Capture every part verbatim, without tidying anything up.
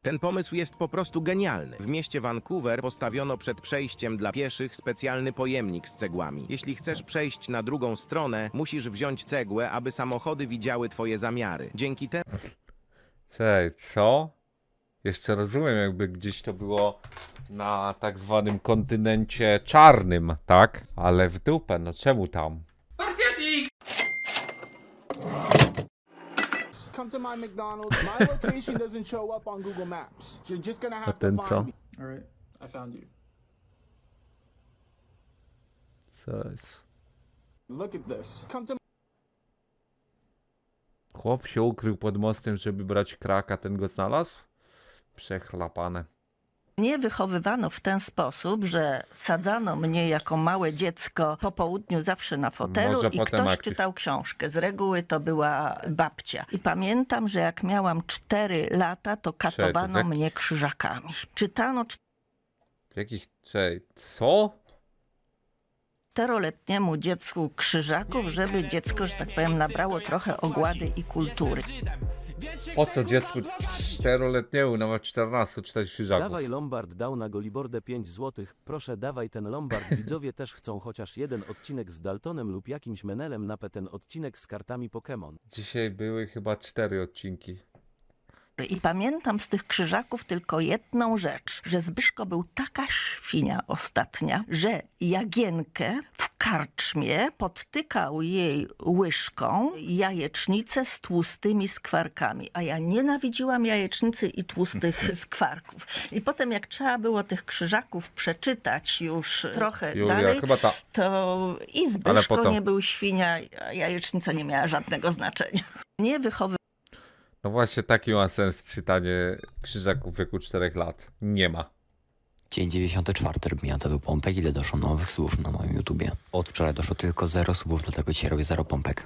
Ten pomysł jest po prostu genialny. W mieście Vancouver postawiono przed przejściem dla pieszych specjalny pojemnik z cegłami. Jeśli chcesz przejść na drugą stronę, musisz wziąć cegłę, aby samochody widziały twoje zamiary. Dzięki temu... Cześć, co? Jeszcze rozumiem, jakby gdzieś to było na tak zwanym kontynencie czarnym, tak? Ale w dupę, no czemu tam? Come to my McDonald's. My location doesn't show up on Google Maps. You're just gonna have to find me. All right, I found you. Co jest? Look at this. Come to Chłop się ukrył pod mostem, żeby brać kraka, ten go znalazł? Przechlapane. Mnie wychowywano w ten sposób, że sadzano mnie jako małe dziecko po południu zawsze na fotelu Może i potem ktoś aktyw. czytał książkę. Z reguły to była babcia. I pamiętam, że jak miałam cztery lata, to katowano tak? mnie krzyżakami. Czytano Jakich... Cześć, co? czteroletniemu dziecku krzyżaków, żeby dziecko, że tak powiem, nabrało trochę ogłady i kultury. Po co dziecku czteroletniemu, nawet czternastu, czytać krzyżaków? Dawaj Lombard dał na Golibordę pięć złotych. Proszę dawaj ten Lombard. Widzowie też chcą chociaż jeden odcinek z Daltonem lub jakimś Menelem na P ten odcinek z kartami Pokémon. Dzisiaj były chyba cztery odcinki. I pamiętam z tych krzyżaków tylko jedną rzecz, że Zbyszko był taka świnia ostatnia, że Jagienkę w karczmie podtykał jej łyżką jajecznicę z tłustymi skwarkami, a ja nienawidziłam jajecznicy i tłustych skwarków. I potem jak trzeba było tych krzyżaków przeczytać już trochę Julia, dalej, chyba ta... to i Zbyszko nie był świnia, a jajecznica nie miała żadnego znaczenia. Nie wychowy No właśnie taki ma sens czytanie krzyżaków w wieku czterech lat. Nie ma. Dzień dziewięćdziesiąty czwarty robienia tego pompek, ile doszło nowych słów na moim YouTubie. Od wczoraj doszło tylko zero subów, dlatego dzisiaj robię zero pompek.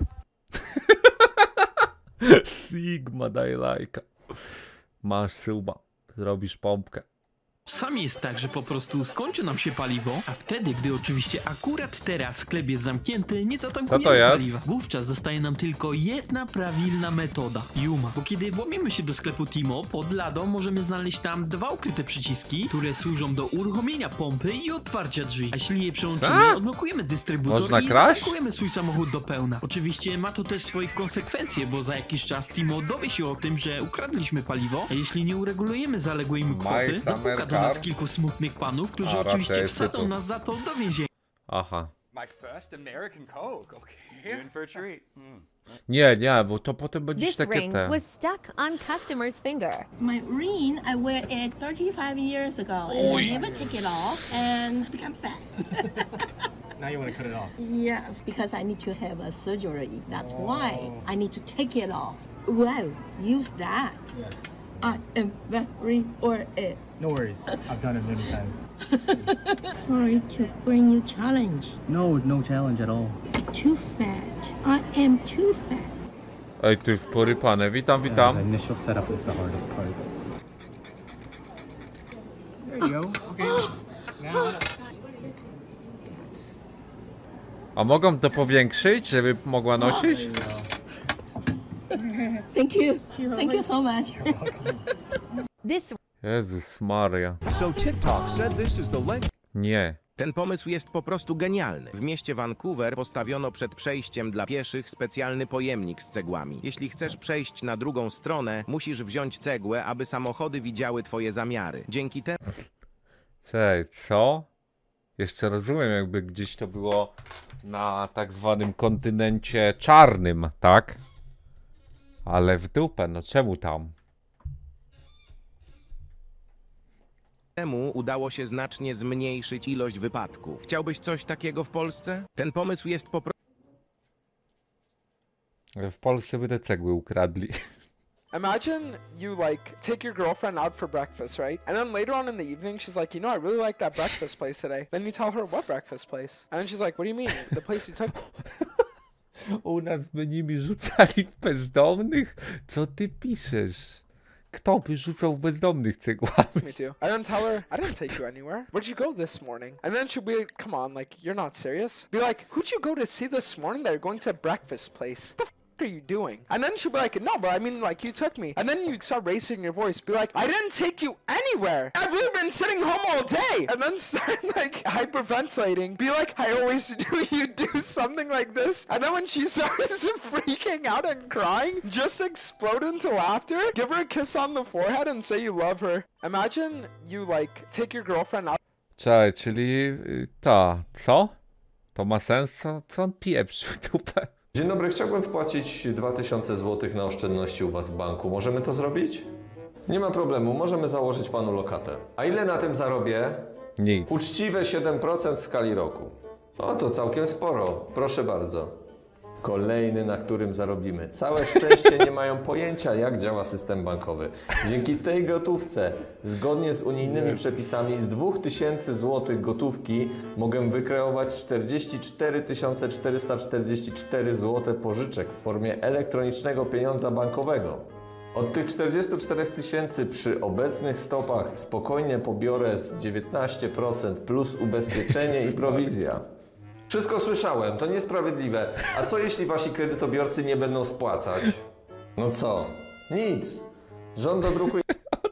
Sigma, daj lajka. Masz suba, zrobisz pompkę. Czasami jest tak, że po prostu skończy nam się paliwo, a wtedy, gdy oczywiście akurat teraz sklep jest zamknięty, nie Co to zatankujemy jest? paliwa. Wówczas zostaje nam tylko jedna prawilna metoda. Yuma. Bo kiedy włamiemy się do sklepu Timo, pod ladą możemy znaleźć tam dwa ukryte przyciski, które służą do uruchomienia pompy i otwarcia drzwi. A jeśli je przełączymy, Co? odblokujemy dystrybutor Można i kraść? zatankujemy swój samochód do pełna. Oczywiście ma to też swoje konsekwencje, bo za jakiś czas Timo dowie się o tym, że ukradliśmy paliwo, a jeśli nie uregulujemy zaległej mu kwoty, My zapuka do Summer nas Car? kilku smutnych panów, którzy A, oczywiście raczej jest wsadzą tytuł. nas za to do więzienia. Aha. My first American Coke. Okay. You in for a treat. Mm. Nie, nie, bo to potem będzie This takie ring te... was stuck on customer's finger. My ring, I wear it thirty-five years ago, and I never take it off, and become fat. Now you want to cut it off. Yes, because I need to have a surgery. That's why I need to take it off. Well, use that. Yes. I am very or it. No worries. I've done it many times. Sorry to bring you challenge. No, no challenge at all. Too fat. I am too fat. Ej, tu jest porypane. Witam, witam. The initial setup is the hardest part. There you go. Okay. Now. A mogą to powiększyć, żeby mogła nosić? Thank you. Thank you so much. This Jezus Maria. So TikTok said this is the length. Nie. Ten pomysł jest po prostu genialny. W mieście Vancouver postawiono przed przejściem dla pieszych specjalny pojemnik z cegłami. Jeśli chcesz przejść na drugą stronę, musisz wziąć cegłę, aby samochody widziały twoje zamiary. Dzięki temu... Cześć, co? Jeszcze rozumiem, jakby gdzieś to było na tak zwanym kontynencie czarnym, tak? Ale w dupę, no czemu tam? Temu udało się znacznie zmniejszyć ilość wypadków. Chciałbyś coś takiego w Polsce? Ten pomysł jest po prostu... W Polsce by te cegły ukradli. Imagine you like take your girlfriend out for breakfast, right? And then later on in the evening, she's like, you know, I really like that breakfast place today. Then you tell her, what breakfast place? And then she's like, what do you mean? The place you took? U nas by nimi rzucali w bezdomnych? Co ty piszesz? Kto by rzucał w bezdomnych cegłami? Me too. And then tell her, I didn't take you anywhere. Where'd you go this morning? And then she'll be like, come on, like, you're not serious? Be like, who'd you go to see this morning that you're going to a breakfast place? What the f are you doing? And then she'll be like, no, but I mean, like, you took me. And then you start raising your voice, be like, I didn't take you anywhere. I've really been sitting home all day. And then start, like, hyperventilating. Be like, I always knew you'd do something like this. And then when she starts freaking out and crying, just explode into laughter, give her a kiss on the forehead and say you love her. Imagine you, like, take your girlfriend out. Czekaj, czyli y, ta, co? To ma sens? Co, co on pieprzy w dupę? Dzień dobry, chciałbym wpłacić dwa tysiące złotych na oszczędności u was w banku. Możemy to zrobić? Nie ma problemu, możemy założyć panu lokatę. A ile na tym zarobię? Nic. Uczciwe siedem procent w skali roku. O, to całkiem sporo. Proszę bardzo. Kolejny, na którym zarobimy. Całe szczęście nie mają pojęcia, jak działa system bankowy. Dzięki tej gotówce, zgodnie z unijnymi przepisami, z dwóch tysięcy złotych gotówki mogę wykreować czterdzieści cztery tysiące czterysta czterdzieści cztery złote pożyczek w formie elektronicznego pieniądza bankowego. Od tych czterdziestu czterech tysięcy przy obecnych stopach spokojnie pobiorę z dziewiętnaście procent plus ubezpieczenie i prowizja. Wszystko słyszałem, to niesprawiedliwe. A co jeśli wasi kredytobiorcy nie będą spłacać? No co? Nic. Rząd dodrukuje...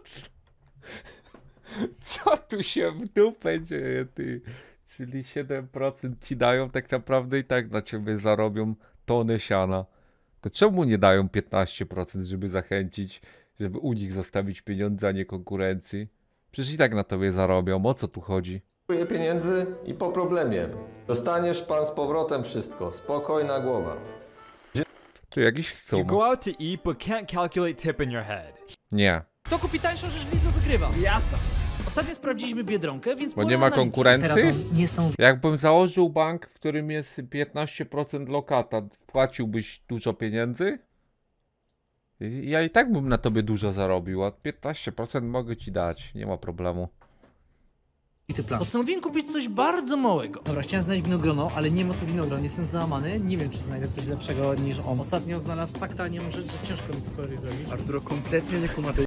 Co tu się w dupę dzieje, ty? Czyli siedem procent ci dają tak naprawdę i tak na ciebie zarobią tonę siana. To czemu nie dają piętnaście procent, żeby zachęcić, żeby u nich zostawić pieniądze, a nie konkurencji? Przecież i tak na tobie zarobią, o co tu chodzi? pieniędzy i po problemie. Dostaniesz pan z powrotem wszystko. Spokojna głowa. Tu jakiś sum. You go out to eat, but can't calculate tip in your head. Nie. Kto kupi tańszą rzecz, Lidl wygrywa. Jasne. Ostatnio sprawdziliśmy Biedronkę, więc... Bo nie ma konkurencji? Nie są... Jakbym założył bank, w którym jest piętnaście procent lokata, płaciłbyś dużo pieniędzy? Ja i tak bym na tobie dużo zarobił, a piętnaście procent mogę ci dać, nie ma problemu. Postanowiłem kupić coś bardzo małego. Dobra, chciałem znaleźć winogrono, ale nie ma tu winogron, jestem załamany. Nie wiem, czy znajdę coś lepszego niż on. Ostatnio znalazł tak tanią rzecz, że ciężko mi cokolwiek zrobić. Arturo kompletnie nie kuma tej...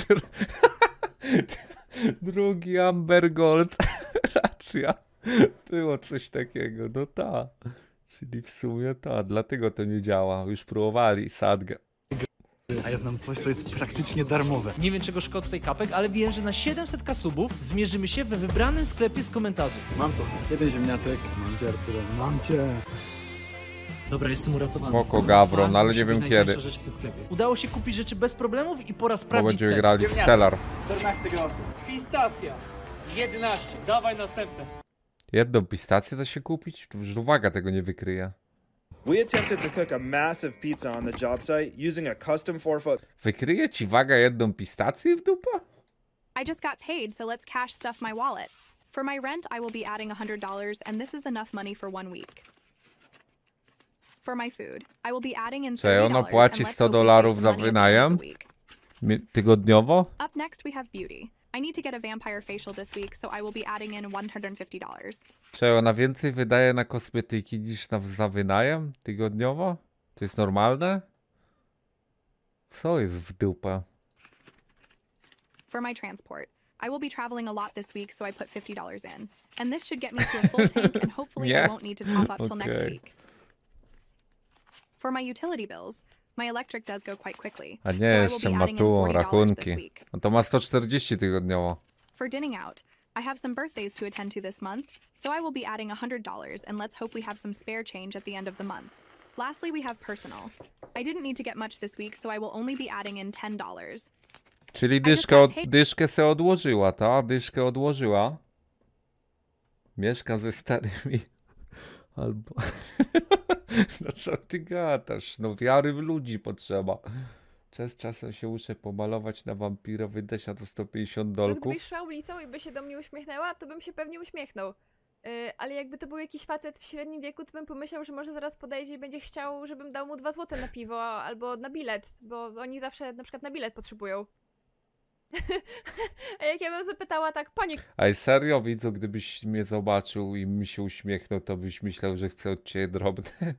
Drugi Amber Gold. Racja. Było coś takiego, no ta. Czyli w sumie ta, dlatego to nie działa. Już próbowali Sadgę. A ja znam coś, co jest praktycznie darmowe. Nie wiem, czego szkoda tutaj kapek, ale wiem, że na siedemset kasubów zmierzymy się we wybranym sklepie z komentarzy. Mam to. Jeden ziemniaczek. Mam cię, Arturo. Mam cię. Dobra, jestem uratowany. Spoko, Gawron, ale nie wiem kiedy. Rzecz w tym sklepie. Udało się kupić rzeczy bez problemów i pora Bo sprawdzić będziemy ceny. grali w Stellar. czternaście groszy. Pistacja. jedenaście. Dawaj następne. Jedną pistację da się kupić? Już uwaga, tego nie wykryje. We attempted to cook a massive pizza on the job site using a custom four foot. Wykryje ci waga jedną pistację w dupę? I just got paid, so let's cash stuff my wallet. For my rent, I will be adding one hundred dollars, and this is enough money for one week. For my food, I will be adding in Czy thirty ona dollars, płaci and let's sto hope we dolarów save za some money at the end wynajem? of the week. Mi- Tygodniowo? Up next, we have beauty. I need to get a vampire facial this week, so I will be adding in one hundred fifty dollars. Czy ona więcej wydaje na kosmetyki niż na, za wynajem tygodniowo? To jest normalne? Co jest w dupę? For my transport, I will be traveling a lot this week, so I put fifty dollars in. And this should get me to a full tank, and hopefully Yeah. I won't need to top up till next Okay. week. For my utility bills, my electric does go quite quickly, A so nie, I will jeszcze be ma adding in tu forty dollars this rachunki. week. No to ma sto czterdzieści tygodniowo. For dinning out, I have some birthdays to attend to this month, so I will be adding one hundred dollars, and let's hope we have some spare change at the end of the month. Lastly, we have personal. I didn't need to get much this week, so I will only be adding in ten dollars. Czyli just dyszkę, got od, paid- dyszkę se odłożyła, ta? Dyszkę odłożyła. Mieszka ze starymi. Albo... No co ty gadasz? No wiary w ludzi potrzeba. Czas czasem się muszę pomalować na wampira, wydać na to sto pięćdziesiąt No, dolków. gdybyś szła ulicą i by się do mnie uśmiechnęła, to bym się pewnie uśmiechnął. Yy, ale jakby to był jakiś facet w średnim wieku, to bym pomyślał, że może zaraz podejdzie i będzie chciał, żebym dał mu dwa złote na piwo albo na bilet, bo oni zawsze na przykład na bilet potrzebują. A jak ja bym zapytała tak, panie... Ej, serio, widzu, gdybyś mnie zobaczył i mi się uśmiechnął, to byś myślał, że chcę od ciebie drobne?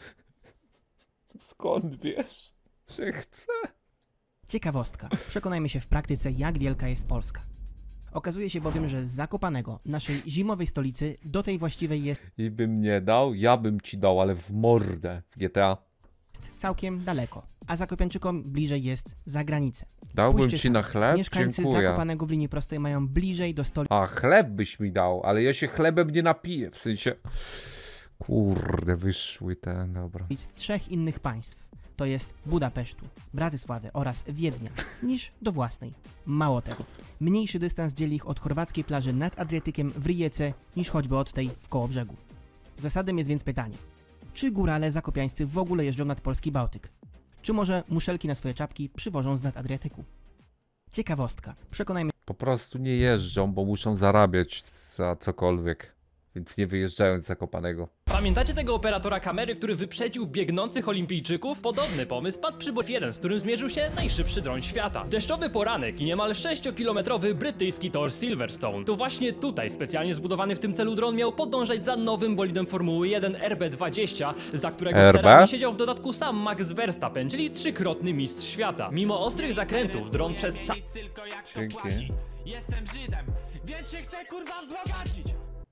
Skąd wiesz, że chcę? Ciekawostka. Przekonajmy się w praktyce, jak wielka jest Polska. Okazuje się bowiem, że z Zakopanego, naszej zimowej stolicy, do tej właściwej jest... I bym nie dał, ja bym ci dał, ale w mordę w G T A. całkiem daleko, a Zakopianczykom bliżej jest za granicę. Dałbym Spójrzcie ci na sami. chleb? Mieszkańcy Dziękuję. Zakopanego w linii prostej mają bliżej do stolicy. A, chleb byś mi dał, ale ja się chlebem nie napiję, w sensie... Kurde, wyszły te, dobra. z trzech innych państw, to jest Budapesztu, Bratysławy oraz Wiednia, niż do własnej. Mało tego, mniejszy dystans dzieli ich od chorwackiej plaży nad Adriatykiem w Rijece niż choćby od tej w Kołobrzegu. Zasadem jest więc pytanie, czy górale zakopiańscy w ogóle jeżdżą nad polski Bałtyk? Czy może muszelki na swoje czapki przywożą z nad Adriatyku? Ciekawostka, przekonajmy Po prostu nie jeżdżą, bo muszą zarabiać za cokolwiek, więc nie wyjeżdżają z Zakopanego. Pamiętacie tego operatora kamery, który wyprzedził biegnących olimpijczyków? Podobny pomysł padł przy F jeden, z którym zmierzył się najszybszy dron świata. Deszczowy poranek i niemal sześciokilometrowy brytyjski tor Silverstone. To właśnie tutaj specjalnie zbudowany w tym celu dron miał podążać za nowym bolidem Formuły jeden R B dwadzieścia, za którego R B? sterami siedział w dodatku sam Max Verstappen, czyli trzykrotny mistrz świata. Mimo ostrych zakrętów dron przez ca... Dzięki. Jestem Żydem, więc się chcę kurwa wzbogacić.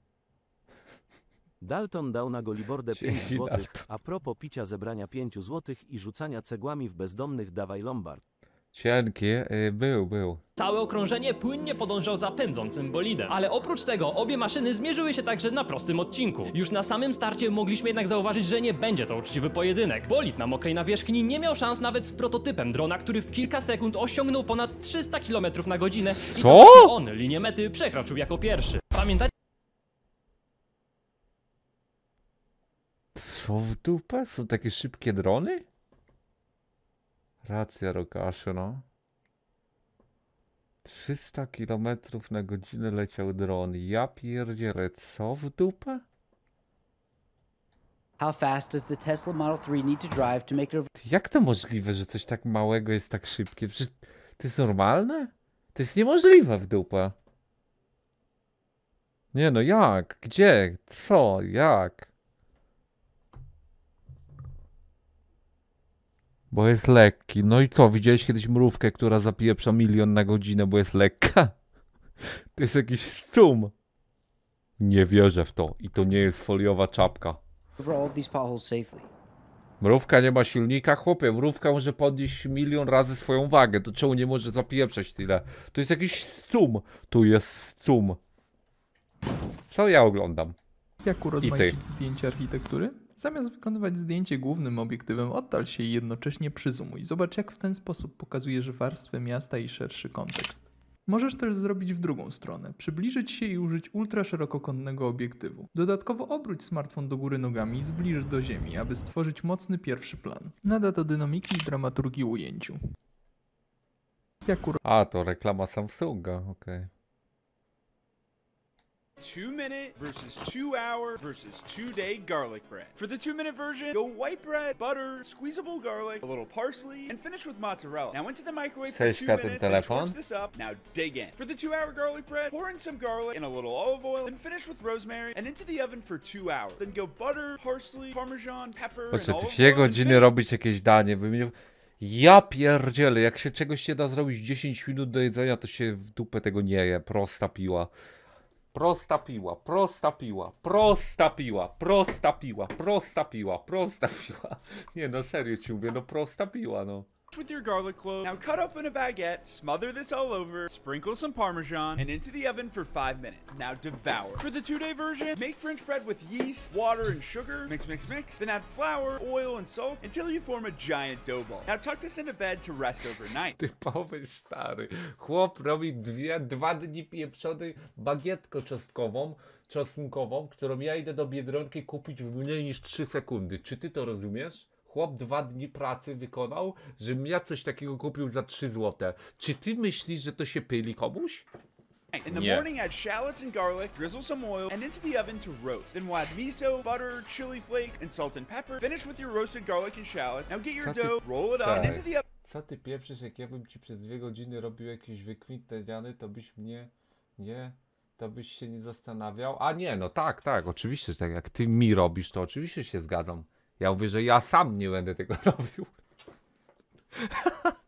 Dalton dał na Golibordę pięć Dzięki, złotych, Dalton. a propos picia zebrania pięć złotych i rzucania cegłami w bezdomnych dawaj Lombard. Cienki, yy, był, był. Całe okrążenie płynnie podążał za pędzącym bolidem. Ale oprócz tego obie maszyny zmierzyły się także na prostym odcinku. Już na samym starcie mogliśmy jednak zauważyć, że nie będzie to uczciwy pojedynek. Bolid na mokrej nawierzchni nie miał szans nawet z prototypem drona, który w kilka sekund osiągnął ponad trzysta kilometrów na godzinę. I Co? to właśnie on linię mety przekroczył jako pierwszy. Pamiętacie? Co w dupę? Są takie szybkie drony? Racja, Rokaszu, no. trzysta kilometrów na godzinę leciał dron. Ja pierdzielę, co w dupę? How fast does the Tesla Model three need to drive to make it over? Jak to możliwe, że coś tak małego jest tak szybkie? Przecież to jest normalne? To jest niemożliwe w dupę. Nie no, jak? Gdzie? Co? Jak? Bo jest lekki. No i co? Widziałeś kiedyś mrówkę, która zapieprza milion na godzinę, bo jest lekka? To jest jakiś scum. Nie wierzę w to. I to nie jest foliowa czapka. Over all of these potholes safely. Mrówka nie ma silnika? Chłopie, mrówka może podnieść milion razy swoją wagę. To czemu nie może zapieprzać tyle? To jest jakiś scum. Tu jest scum. Co ja oglądam? Jak urozmaicić zdjęcie architektury? Zamiast wykonywać zdjęcie głównym obiektywem, oddal się i jednocześnie przyzumuj. Zobacz, jak w ten sposób pokazujesz warstwę miasta i szerszy kontekst. Możesz też zrobić w drugą stronę, przybliżyć się i użyć ultraszerokokątnego obiektywu. Dodatkowo obróć smartfon do góry nogami i zbliż do ziemi, aby stworzyć mocny pierwszy plan. Nada to dynamiki i dramaturgii ujęciu. Jak uro... A, to reklama Samsunga, okej. Okay. Two minute versus two hour versus two day garlic bread. For the two minute version, go white bread, butter, squeezable garlic, a little parsley, and finish with mozzarella. Now into the microwave for two minutes, then torch this up. Now dig in. For the two hour garlic bread, pour in some garlic and a little olive oil, then finish with rosemary and into the oven for two hours. Then go butter, parsley, parmesan, pepper, and Proszę, olive dwie no, oil. godziny robić jakieś danie. Ja pierdzielę, jak się czegoś się da zrobić dziesięć minut do jedzenia, to się w dupę tego nie je. Prosta piła. Prosta piła, prosta piła, prosta piła, prosta piła, prosta piła, prosta piła. Nie, no serio ci mówię, no prosta piła, no. With your garlic clove. Now cut open a baguette, smother this all over, sprinkle some Parmesan, and into the oven for five minutes. Now devour. For the two-day version, make French bread with yeast, water, and sugar. Mix, mix, mix. Then add flour, oil, and salt until you form a giant dough ball. Now tuck this into bed to rest overnight. Typowy stary. Chłop robi dwie, dwa dni pieprzony bagietkę czosnkową, czosnkową, którą ja idę do Biedronki kupić w mniej niż trzy sekundy. Czy ty to rozumiesz? Chłop dwa dni pracy wykonał, żebym ja coś takiego kupił za trzy złote. Czy ty myślisz, że to się pyli komuś? In the Nie. morning, add shallots and garlic, drizzle some oil, and into the oven to roast. Then we'll add miso, butter, chili flake, and salt and pepper. Finish with your roasted garlic and shallot. Now get your Co ty- dough, roll it up, and into the oven. Co ty pieprzysz, jak ja bym ci przez dwie godziny robił jakieś wykwintne dziany, to byś mnie, nie, to byś się nie zastanawiał? A nie, no tak, tak, oczywiście, że tak jak ty mi robisz, to oczywiście się zgadzam. Ja mówię, że ja sam nie będę tego robił.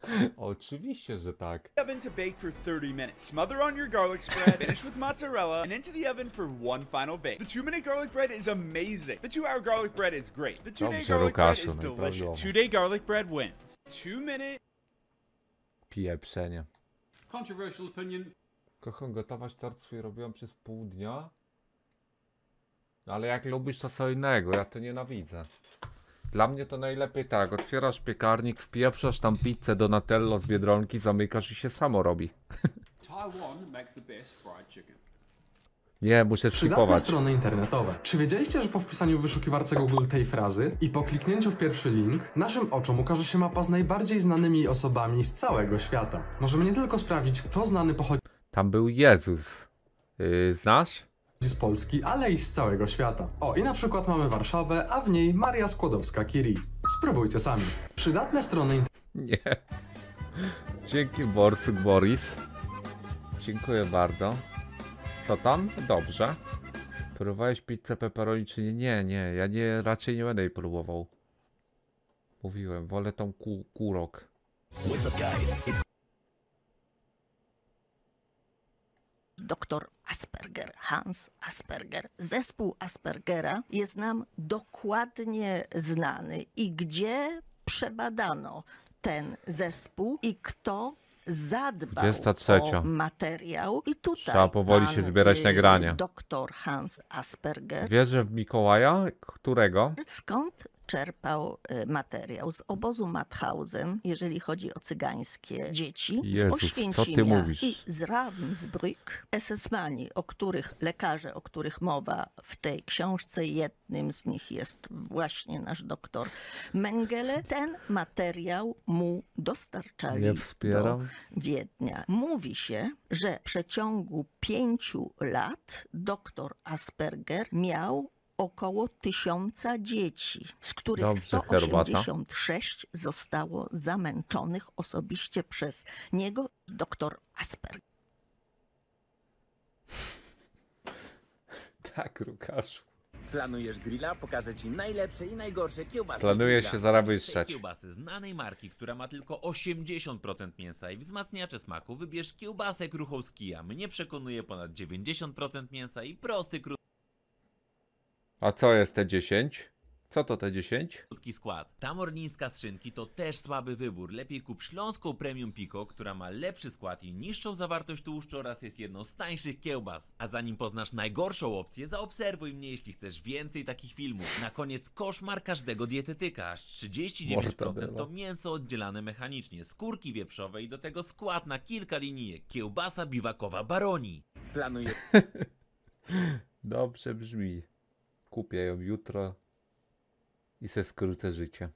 Oczywiście, że tak. Oven to bake for thirty minutes. Smother on your garlic spread, finish with mozzarella, and into the oven for one final bake. The two-minute garlic bread is amazing. The two-hour garlic bread is great. The two-day Dobrze, garlic bread Lukaszu, is delicious. najprawdopodobniej. Two-day garlic bread wins. Two-minute... Pieprzenie. Controversial opinion. Kocham gotować, tort swój robiłam przez pół dnia. Ale jak lubisz, to co innego, ja to nienawidzę. Dla mnie to najlepiej tak, otwierasz piekarnik, wpieprzasz tam pizzę Donatello z Biedronki, zamykasz i się samo robi. Taiwan makes the best fried chicken. Nie, muszę Przydatne skipować. strony internetowe. Czy wiedzieliście, że po wpisaniu w wyszukiwarce Google tej frazy i po kliknięciu w pierwszy link, naszym oczom ukaże się mapa z najbardziej znanymi osobami z całego świata? Możemy nie tylko sprawdzić, kto znany pochodzi Tam był Jezus. Yy, znasz? z Polski, ale i z całego świata. O, i na przykład mamy Warszawę, a w niej Maria Skłodowska-Curie. Spróbujcie sami. Przydatne strony Nie. Dzięki Borsuk Boris. Dziękuję bardzo. Co tam? Dobrze. Próbowałeś pizzę pepperoni czy nie? Nie, nie. Ja nie, raczej nie będę jej próbował. Mówiłem, wolę tą ku, kurok. Doktor Asperger, Hans Asperger. Zespół Aspergera jest nam dokładnie znany i gdzie przebadano ten zespół i kto zadbał dwudziesta trzecia. o materiał. I tutaj Trzeba powoli pan, się zbierać y, nagranie. Doktor Hans Asperger. Wierzę w Mikołaja? Którego? Skąd czerpał y, materiał? Z obozu Mauthausen, jeżeli chodzi o cygańskie dzieci, Jezus, z co ty Oświęcimia mówisz? i z Ravensbrück. es es mani, o których lekarze, o których mowa w tej książce, jednym z nich jest właśnie nasz doktor Mengele. Ten materiał mu dostarczali Nie do wspieram. Wiednia. Mówi się, że w przeciągu pięciu lat doktor Asperger miał około tysiąca dzieci, z których Dobrze, sto herbata. osiemdziesiąt sześć zostało zamęczonych osobiście przez niego, doktor Asperger. Tak, Łukaszu. Planujesz grilla? Pokażę ci najlepsze i najgorsze kiełbasy. Planuję z się grilla. zaraz Trzy wyszczać. kiełbasy znanej marki, która ma tylko osiemdziesiąt procent mięsa i wzmacniacze smaku. Wybierz kiełbasę kruchą z kija. Mnie przekonuje ponad dziewięćdziesiąt procent mięsa i prosty, A co jest te dziesięć? Co to te dziesięć? krótki skład. Ta mornińska z szynki to też słaby wybór. Lepiej kup śląską Premium Pico, która ma lepszy skład i niższą zawartość tłuszczu oraz jest jedną z tańszych kiełbas. A zanim poznasz najgorszą opcję, zaobserwuj mnie, jeśli chcesz więcej takich filmów. Na koniec koszmar każdego dietetyka. Aż trzydzieści dziewięć procent to Mortadela. mięso oddzielane mechanicznie, skórki wieprzowe i do tego skład na kilka linijek. Kiełbasa biwakowa Baroni. Planuję... Dobrze brzmi. Kupię ją jutro i se skrócę życie.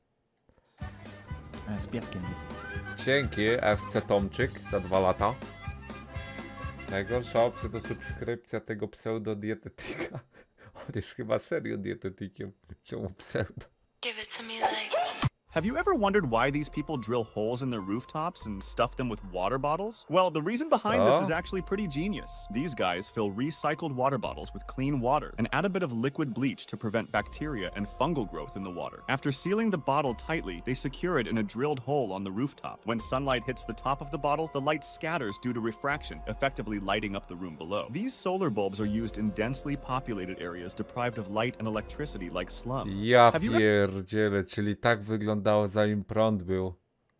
Z pieskiem. Dzięki F C Tomczyk za dwa lata. Najgorsza opcja to subskrypcja tego pseudodietetyka. On jest chyba serio dietetykiem. Czemu pseudo? Give it to me like... Have you ever wondered why these people drill holes in their rooftops and stuff them with water bottles? Well, the reason behind this Oh. is actually pretty genius. These guys fill recycled water bottles with clean water and add a bit of liquid bleach to prevent bacteria and fungal growth in the water. After sealing the bottle tightly, they secure it in a drilled hole on the rooftop. When sunlight hits the top of the bottle, the light scatters due to refraction, effectively lighting up the room below. These solar bulbs are used in densely populated areas deprived of light and electricity like slums. Ja Have you ever- pierdzielę, czyli tak wyglądało zanim prąd był.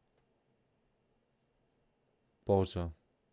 Boże.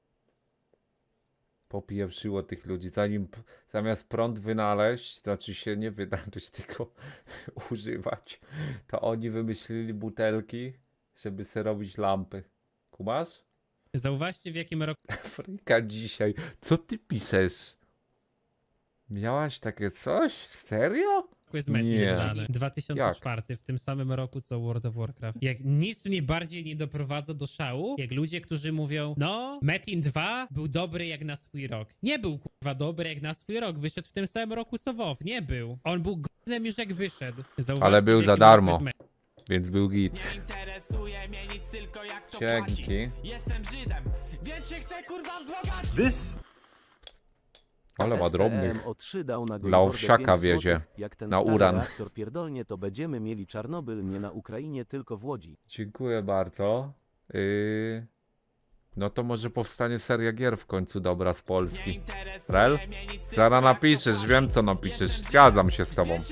Popieprzyło tych ludzi. Zanim p- zamiast prąd wynaleźć, znaczy się nie wynaleźć, tylko używać, to oni wymyślili butelki, żeby sobie robić lampy. Kumasz? Zauważcie, w jakim roku Afryka dzisiaj. Co ty piszesz? Miałaś takie coś? Serio? jest mecz Nie. grany. dwa tysiące czwarty, w tym samym roku co World of Warcraft. Jak nic mnie bardziej nie doprowadza do szału, jak ludzie, którzy mówią, no, Metin dwa był dobry jak na swój rok. Nie był kurwa dobry jak na swój rok. Wyszedł w tym samym roku co WoW. Nie był. On był godnym już jak wyszedł. Zauważcie, Ale był w za jakim darmo. roku jest mecz. Więc był git. Nie interesuje mnie nic, tylko jak to Dzięki. płaci. Jestem Żydem, więc się chcę kurwa wzbogacić. This Ale ma S T drobnych. M o trzy dał na Dla Golbordę owsiaka pięć wiezie. złotych. Jak ten Na stary uran. reaktor pierdolnie, to będziemy mieli Czarnobyl nie na Ukrainie, tylko w Łodzi. Dziękuję bardzo. Yy... No to może powstanie seria gier w końcu dobra z Polski. Rel? Zaraz napiszesz, wiem co napiszesz, zgadzam się z tobą.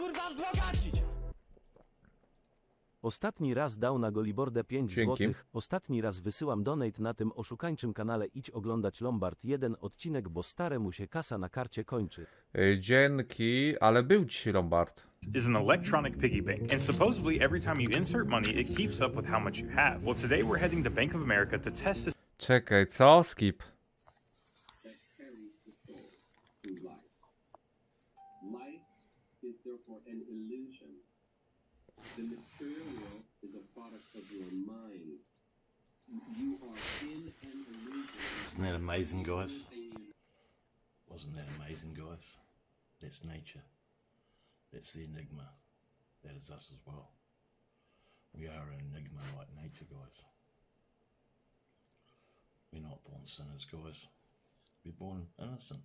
Ostatni raz dał na Golibordę pięć Dzięki. złotych. Ostatni raz wysyłam donate na tym oszukańczym kanale. Idź oglądać Lombard jeden odcinek, bo staremu się kasa na karcie kończy. Yy, dzięki, ale był dzisiaj Lombard. Is an electronic piggy bank, and supposedly every time you insert money, it keeps up with how much you have. Well, today we're heading to Bank of America to test this. Czekaj, co? Skip. Isn't that amazing, guys? Wasn't that amazing, guys? That's nature. That's the enigma. That is us as well. We are an enigma like nature, guys. We're not born sinners, guys. We're born innocent.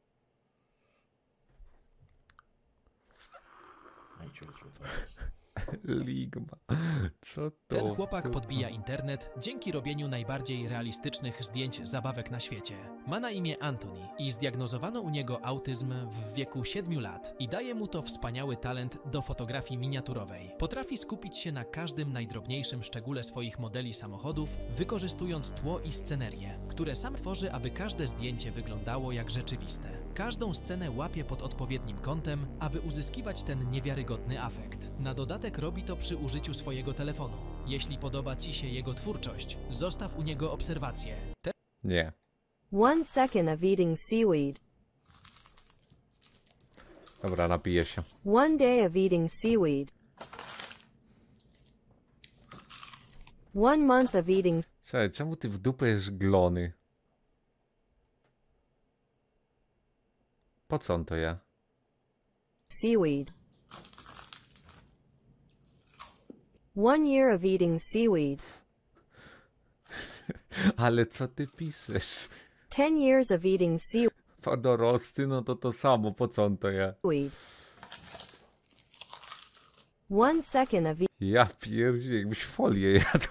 Nature is with us. Ligma. Co to? Ten chłopak podbija internet dzięki robieniu najbardziej realistycznych zdjęć zabawek na świecie. Ma na imię Anthony i zdiagnozowano u niego autyzm w wieku siedmiu lat i daje mu to wspaniały talent do fotografii miniaturowej. Potrafi skupić się na każdym najdrobniejszym szczególe swoich modeli samochodów, wykorzystując tło i scenerię, które sam tworzy, aby każde zdjęcie wyglądało jak rzeczywiste. Każdą scenę łapie pod odpowiednim kątem, aby uzyskiwać ten niewiarygodny afekt. Na dodatek robi to przy użyciu swojego telefonu. Jeśli podoba Ci się jego twórczość, zostaw u niego obserwację. Te... Nie. One second of eating seaweed. Dobra, napiję się. One day of eating seaweed. One month of eating... Cześć, czemu ty w dupę jesz glony? Po co on to je? Seaweed. One year of eating seaweed. Ale co ty piszesz? Ten years of eating seaweed. Wodorosty, no to to samo, po co on to je? One second of eating... Ja pierdzie, jakbyś folię jadł.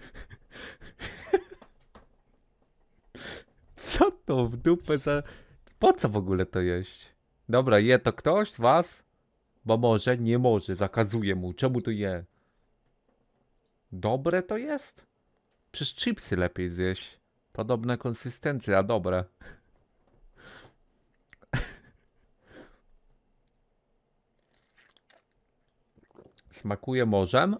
Co to w dupę za... Po co w ogóle to jeść? Dobra, je to ktoś z was? Bo może, nie może, zakazuję mu. Czemu to je? Dobre to jest? Przecież chipsy lepiej zjeść. Podobne konsystencje, a dobre. Smakuje morzem?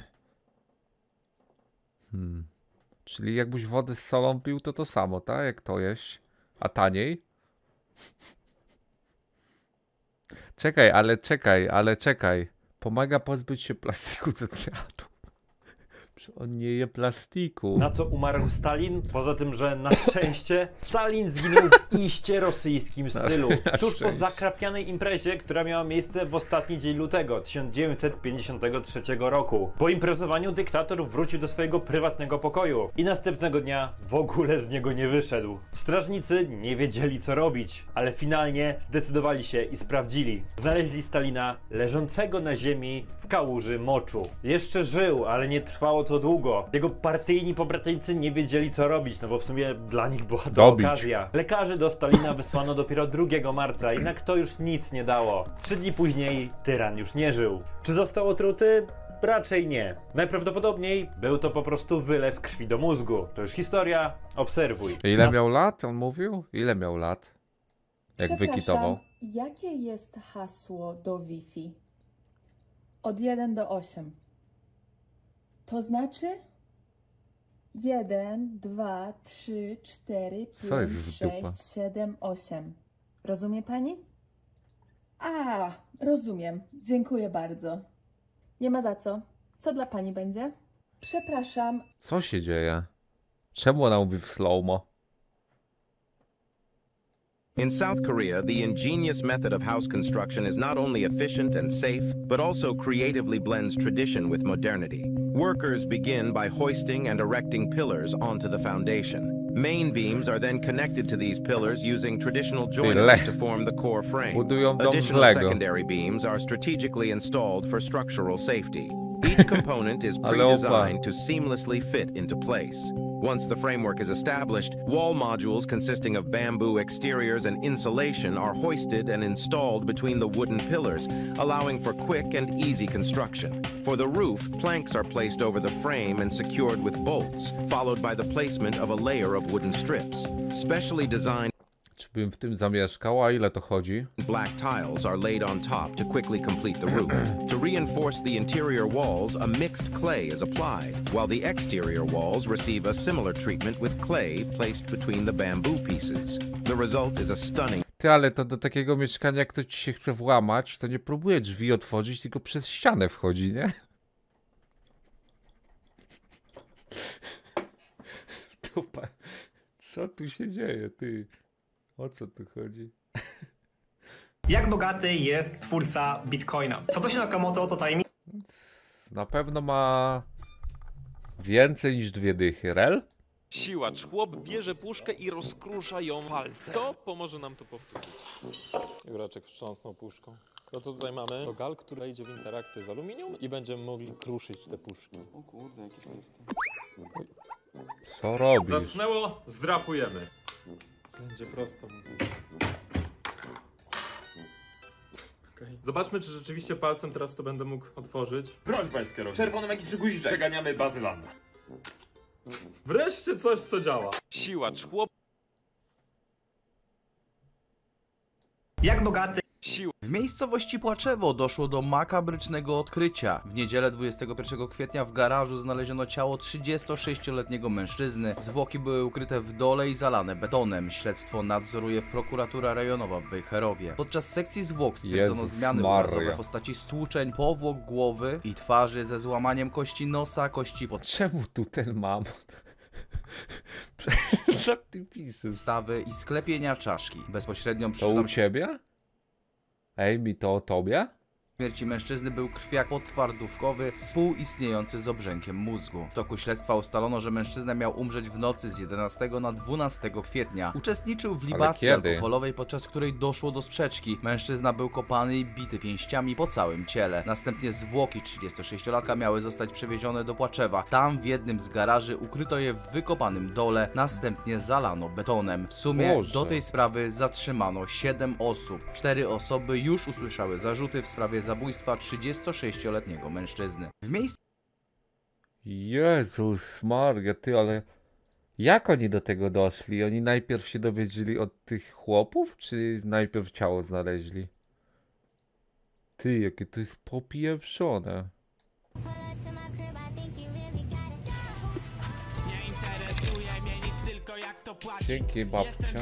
Hmm. Czyli jakbyś wodę z solą pił, to to samo, tak? Jak to jeść? A taniej? Czekaj, ale czekaj, ale czekaj. Pomaga pozbyć się plastiku z oceanu. On nie je plastiku. Na co umarł Stalin? Poza tym, że na szczęście Stalin zginął w iście rosyjskim stylu. Tuż po zakrapianej imprezie, która miała miejsce w ostatni dzień lutego tysiąc dziewięćset pięćdziesiątego trzeciego roku. Po imprezowaniu dyktator wrócił do swojego prywatnego pokoju i następnego dnia w ogóle z niego nie wyszedł. Strażnicy nie wiedzieli co robić, ale finalnie zdecydowali się i sprawdzili. Znaleźli Stalina leżącego na ziemi w kałuży moczu. Jeszcze żył, ale nie trwało to długo. Jego partyjni pobratyńcy nie wiedzieli co robić, no bo w sumie dla nich była to Dobić. okazja. Lekarzy do Stalina wysłano dopiero drugiego marca, jednak to już nic nie dało. Trzy dni później tyran już nie żył. Czy został otruty? Raczej nie. Najprawdopodobniej był to po prostu wylew krwi do mózgu. To już historia, obserwuj. Ile No. miał lat, on mówił? Ile miał lat? Jak wykitował? Jakie jest hasło do Wi-Fi? Od jeden do osiem. To znaczy? jeden, dwa, trzy, cztery, Co jest pięć, w dupa? sześć, siedem, osiem. Rozumie pani? A, rozumiem. Dziękuję bardzo. Nie ma za co. Co dla pani będzie? Przepraszam. Co się dzieje? Czemu ona mówi w slow-mo? In South Korea, the ingenious method of house construction is not only efficient and safe, but also creatively blends tradition with modernity. Workers begin by hoisting and erecting pillars onto the foundation. Main beams are then connected to these pillars using traditional joinery to form the core frame. Budują dom z Additional Lego. secondary beams are strategically installed for structural safety. Each component is pre-designed to seamlessly fit into place. Once the framework is established, wall modules consisting of bamboo exteriors and insulation are hoisted and installed between the wooden pillars, allowing for quick and easy construction. For the roof, planks are placed over the frame and secured with bolts, followed by the placement of a layer of wooden strips. Specially designed Czy bym w tym zamieszkał? A ile to chodzi? black tiles are laid on top to quickly complete the roof. To reinforce the interior walls, a mixed clay is applied, while the exterior walls receive a similar treatment with clay placed between the bamboo pieces. The result is a stunning. Ty, ale to do takiego mieszkania, jak ktoś ci się chce włamać, to nie próbuje drzwi otworzyć, tylko przez ścianę wchodzi, nie? Dupa. Co tu się dzieje, ty? O co tu chodzi? Jak bogaty jest twórca Bitcoina? Satoshi Nakamoto to tajemnica. Na pewno ma więcej niż dwie dychy. Rel? Siłacz. Chłop bierze puszkę i rozkrusza ją palcem. To pomoże nam to powtórzyć. Juraczek wstrząsnął puszką. To co tutaj mamy? To gal, która idzie w interakcję z aluminium i będziemy mogli kruszyć te puszki. O kurde, jaki to jest. Co robisz? Zasnęło, zdrapujemy. Będzie prosto. Okay. Zobaczmy, czy rzeczywiście palcem teraz to będę mógł otworzyć. Broń pańska robi. Czerwoną jakiś guziczek. Przeganiamy bazylanda. Wreszcie coś, co działa. Siłacz. Chłop. Jak bogaty. W miejscowości Płaczewo doszło do makabrycznego odkrycia. W niedzielę dwudziestego pierwszego kwietnia w garażu znaleziono ciało trzydziestosześcioletniego mężczyzny. Zwłoki były ukryte w dole i zalane betonem. Śledztwo nadzoruje prokuratura rejonowa w Wejherowie. Podczas sekcji zwłok stwierdzono Jezus zmiany Maria. obrazowe w postaci stłuczeń, powłok głowy i twarzy ze złamaniem kości nosa, kości pod... Czemu tu ten mam? Co ty piszesz? Stawy i sklepienia czaszki. Bezpośrednią To przyczyną u ciebie? Ej, mi to o tobie? śmierci mężczyzny był krwiak potwardówkowy współistniejący z obrzękiem mózgu. W toku śledztwa ustalono, że mężczyzna miał umrzeć w nocy z jedenastego na dwunastego kwietnia. Uczestniczył w libacji alkoholowej, podczas której doszło do sprzeczki. Mężczyzna był kopany i bity pięściami po całym ciele. Następnie zwłoki trzydziestosześciolatka miały zostać przewiezione do Płaczewa. Tam w jednym z garaży ukryto je w wykopanym dole, następnie zalano betonem. W sumie Boże. do tej sprawy zatrzymano siedem osób. Cztery osoby już usłyszały zarzuty w sprawie zabójstwa trzydziestosześcioletniego mężczyzny. W miejscu Jezus Maria, ty, ale jak oni do tego doszli? Oni najpierw się dowiedzieli od tych chłopów, czy najpierw ciało znaleźli? Ty, jakie to jest popieprzone. Dzięki, babcia.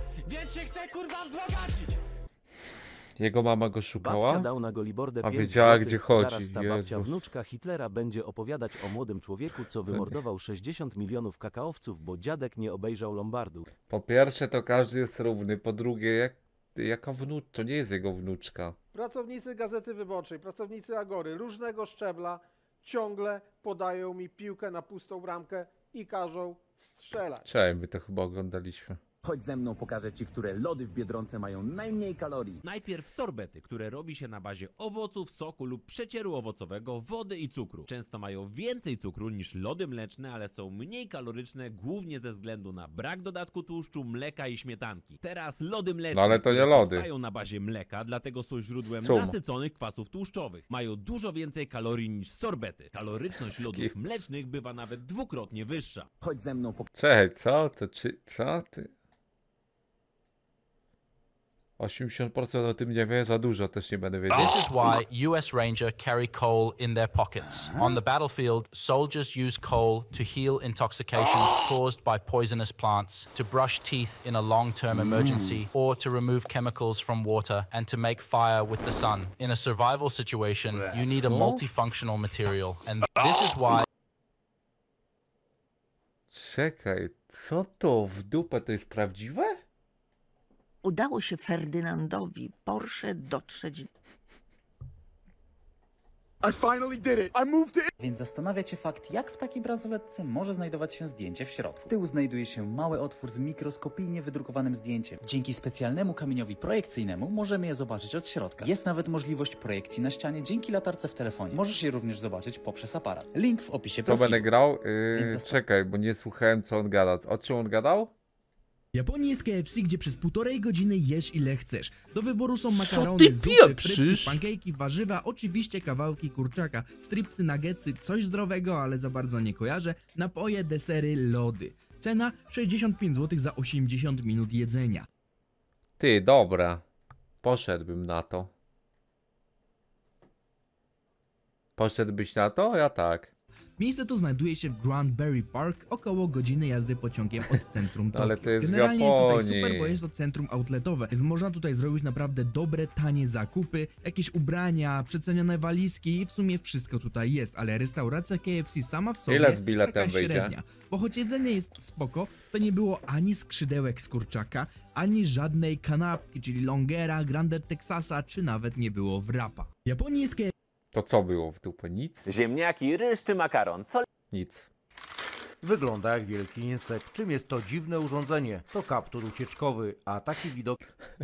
Jego mama go szukała? Babcia dał na Golibordę A pięć wiedziała, złotych. gdzie chodzi. Zaraz ta babcia Jezus. wnuczka Hitlera będzie opowiadać o młodym człowieku, co wymordował sześćdziesiąt milionów kakaowców, bo dziadek nie obejrzał Lombardu. Po pierwsze, to każdy jest równy. Po drugie, jak, jaka wnuczka? To nie jest jego wnuczka. Pracownicy Gazety Wyborczej, pracownicy Agory różnego szczebla ciągle podają mi piłkę na pustą bramkę i każą strzelać. Cześć, my to chyba oglądaliśmy. Chodź ze mną, pokażę ci, które lody w Biedronce mają najmniej kalorii. Najpierw sorbety, które robi się na bazie owoców, soku lub przecieru owocowego, wody i cukru. Często mają więcej cukru niż lody mleczne, ale są mniej kaloryczne, głównie ze względu na brak dodatku tłuszczu, mleka i śmietanki. Teraz lody mleczne, No ale to nie które lody. powstają na bazie mleka, dlatego są źródłem Sum. nasyconych kwasów tłuszczowych. Mają dużo więcej kalorii niż sorbety. Kaloryczność lodów Skip. mlecznych bywa nawet dwukrotnie wyższa. Chodź ze mną, Cześć, co? To czy... co ty? osiemdziesiąt procent o tym nie wie, za dużo też nie będę wiedział. This is why U S Ranger carry coal in their pockets. On the battlefield, soldiers use coal to heal intoxications caused by poisonous plants, to brush teeth in a long-term emergency, or to remove chemicals from water and to make fire with the sun. In a survival situation, you need a multifunctional material, and this is why... Czekaj, co to w dupę, to jest prawdziwe? Udało się Ferdynandowi Porsche dotrzeć. I finally did it. I moved it. Więc zastanawia cię fakt, jak w takiej bransoletce może znajdować się zdjęcie w środku. Z tyłu znajduje się mały otwór z mikroskopijnie wydrukowanym zdjęciem. Dzięki specjalnemu kamieniowi projekcyjnemu możemy je zobaczyć od środka. Jest nawet możliwość projekcji na ścianie dzięki latarce w telefonie. Możesz je również zobaczyć poprzez aparat. Link w opisie Co profilu. będę grał? Yy, czekaj, bo nie słuchałem, co on gada. O czym on gadał? W Japonii jest K F C, gdzie przez półtorej godziny jesz ile chcesz. Do wyboru są makarony, ty zupy, pieprzysz? frytki, pankejki, warzywa, oczywiście kawałki kurczaka, stripsy, nuggetsy, coś zdrowego, ale za bardzo nie kojarzę, napoje, desery, lody. Cena sześćdziesiąt pięć złotych za osiemdziesiąt minut jedzenia. Ty, dobra. Poszedłbym na to. Poszedłbyś na to? Ja tak. Miejsce to znajduje się w Granbury Park, około godziny jazdy pociągiem od centrum Tokio. Ale to jest w Generalnie jest tutaj Japonii. super, bo jest to centrum outletowe, więc można tutaj zrobić naprawdę dobre, tanie zakupy, jakieś ubrania, przecenione walizki i w sumie wszystko tutaj jest, ale restauracja K F C sama w sobie Ile z biletem taka wyjdzie? średnia. Bo choć jedzenie jest spoko, to nie było ani skrzydełek z kurczaka, ani żadnej kanapki, czyli longera, grande Texasa, czy nawet nie było wrapa. W Japonii jest K F C. To co było w dupę? Nic? Ziemniaki, ryż czy makaron? Co? Nic. Wygląda jak wielki insekt. Czym jest to dziwne urządzenie? To kaptur ucieczkowy, a taki widok...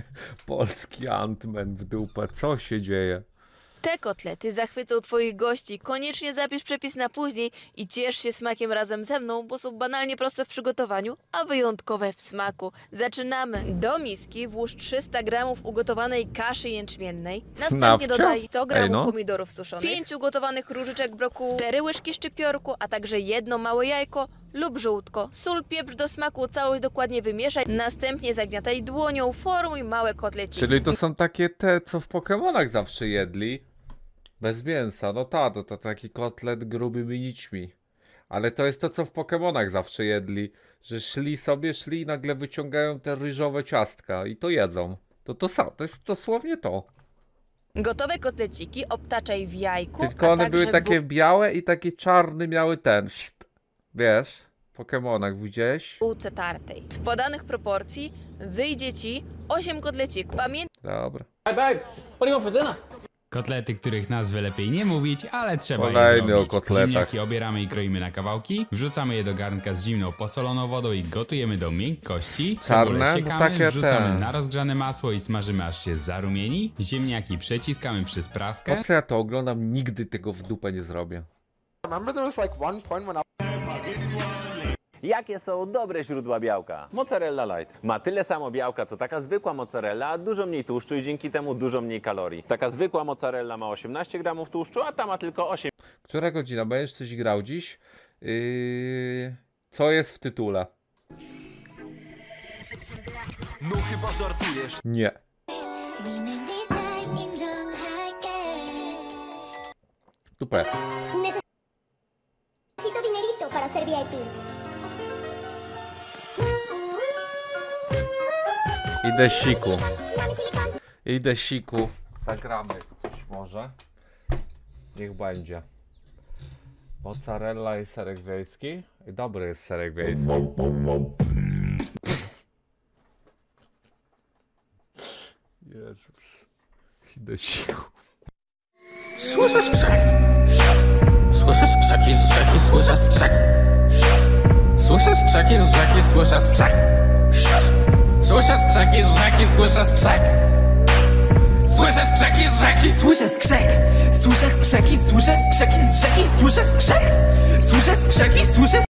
Polski Ant-Man w dupę. Co się dzieje? Te kotlety zachwycą twoich gości. Koniecznie zapisz przepis na później i ciesz się smakiem razem ze mną, bo są banalnie proste w przygotowaniu, a wyjątkowe w smaku. Zaczynamy. Do miski włóż trzysta gramów ugotowanej kaszy jęczmiennej. Następnie Nawcia? dodaj sto gramów Ej, no. pomidorów suszonych, pięć ugotowanych różyczek brokułu, cztery łyżki szczypiorku, a także jedno małe jajko lub żółtko. Sól, pieprz do smaku, całość dokładnie wymieszaj. Następnie zagniataj dłonią, formuj małe kotleciki. Czyli to są takie te, co w Pokemonach zawsze jedli. Bez mięsa. No ta, to, to taki kotlet grubymi nićmi. Ale to jest to, co w Pokemonach zawsze jedli. Że szli sobie, szli i nagle wyciągają te ryżowe ciastka i to jedzą. To to samo, to jest dosłownie to. Gotowe kotleciki obtaczaj w jajku, Tylko a one także były takie bu- białe i taki czarny miały ten. Wiesz, w Pokemonach widziałeś? bułce tartej. Z podanych proporcji wyjdzie ci osiem kotlecików. Pamiętaj. Dobra. Hey babe, what do you want for dinner? Kotlety, których nazwy lepiej nie mówić, ale trzeba Kolejny je o zrobić. kotletach. Ziemniaki obieramy i kroimy na kawałki, wrzucamy je do garnka z zimną posoloną wodą i gotujemy do miękkości. Czarne? Cebulę No siekamy, takie wrzucamy te. na rozgrzane masło i smażymy aż się zarumieni. Ziemniaki przeciskamy przez praskę. Po co ja to oglądam? Nigdy tego w dupę nie zrobię. Remember there was like one point when I... Jakie są dobre źródła białka? Mozzarella light. Ma tyle samo białka, co taka zwykła mozzarella, a dużo mniej tłuszczu i dzięki temu dużo mniej kalorii. Taka zwykła mozzarella ma osiemnaście gramów tłuszczu, a ta ma tylko osiem. Która godzina? Będziesz coś grał dziś? Yy... Co jest w tytule? No chyba żartujesz. Nie. Super. Necesito dinerito para ser V I P. Idę siku. Idę siku. Zagramy w coś może. Niech będzie. Mozzarella i serek wiejski. I dobry jest serek wiejski. Jezus. Idę siku. Słyszę skrzek. Słyszę skrzeki z rzeki, słyszę skrzek. Słyszę skrzeki z rzeki, słyszę skrzek. Słyszę skrzeki z rzeki, słyszę skrzek. Słyszę skrzeki z rzeki, słyszę skrzek. Słyszę skrzeki, słyszę skrzeki z rzeki, słyszę skrzek. Słyszę skrzeki, słyszę